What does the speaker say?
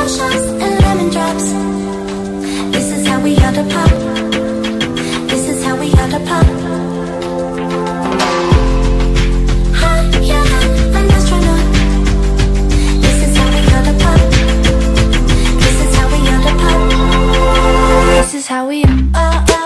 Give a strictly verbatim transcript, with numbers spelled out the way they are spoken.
Moscow shots and lemon drops. This is how we ought to pop. This is how we ought to pop. Hot, yeah, I'm astronaut. This is how we ought to pop. This is how we ought to pop. This is how we. Oh, oh.